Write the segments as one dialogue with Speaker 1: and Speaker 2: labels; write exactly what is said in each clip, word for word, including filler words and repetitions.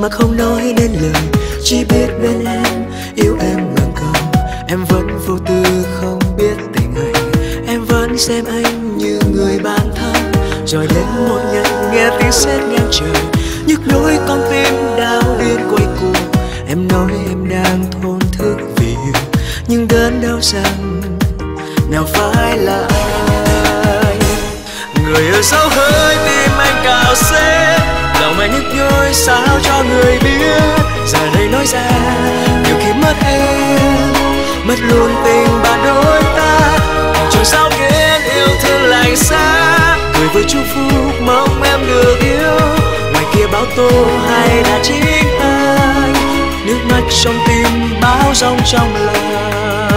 Speaker 1: mà không nói nên lời, chỉ biết bên em yêu em ngần cầu. Em vẫn vô tư không biết tình anh, em vẫn xem anh như người bạn thân. Rồi đến một ngày nghe tiếng sét ngang trời, nhức nhối con tim đau điên quay cuồng. Em nói em đang thổn thức vì yêu, nhưng đớn đau rằng nào phải là anh. Người ở dấu hơi tim anh cào xé, lòng anh nhức nhối sao cho người biết. Giờ đây nói ra nhiều khi mất em, mất luôn tình bạn đôi ta. Trời sao khiến yêu thương lạnh xa, cười với chúc phúc mong em được yêu. Ngoài kia báo tố hay là chính anh, nước mắt trong tim bão giông trong lòng.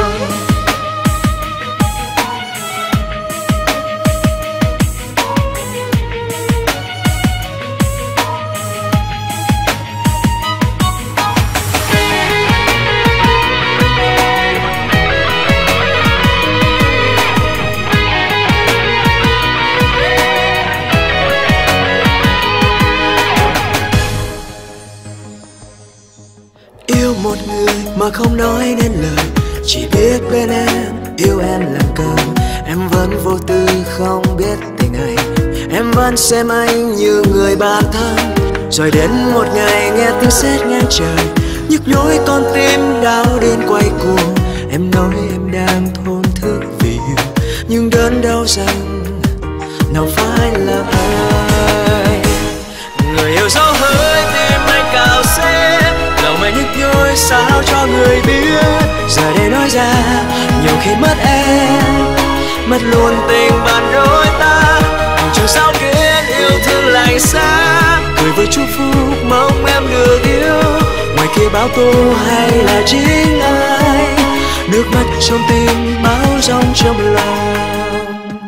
Speaker 1: Yêu một người mà không nói nên lời, chỉ biết bên em yêu em lần cầu. Em vẫn vô tư không biết tình anh, em vẫn xem anh như người bạn thân. Rồi đến một ngày nghe tiếng sét ngang trời, nhức nhối con tim đau điên quay cuồng. Em nói em đang thổn thức vì yêu, nhưng đớn đau rằng nào phải là ai. Người yêu dấu hơi tim anh cào xé, lòng anh nhức nhối sao cho người biết. Giờ đây nói ra nhiều khi mất em, mất luôn tình bạn đôi ta. Trời sao khiến yêu thương lạnh xa, cười với chúc phúc mong em được yêu. Ngoài kia báo tố hay là chính ai, nước mắt trong tim bão giông trong lòng.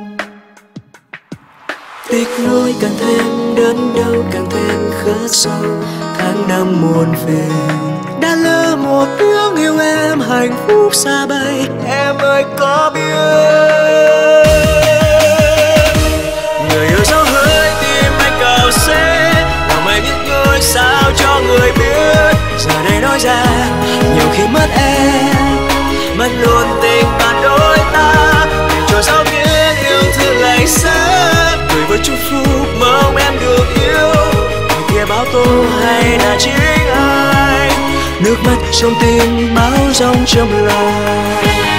Speaker 1: Tiếc nuối càng thêm đớn đau càng thêm khắc sâu, tháng năm muôn phiền đã lỡ một tiếng yêu em hạnh phúc xa bay. Em ơi có biết người yêu dấu hơi tim anh cào xé, lòng anh nhức nhối sao cho người biết. Giờ đây nói ra nhiều khi mất em, mất luôn tình bạn đôi ta. Trời sao khiến yêu thương lạnh xa, cười với chúc phúc mong em được yêu. Ngoài kia báo tố hay là chính ai, nước mắt trong tim bão giông trong lòng.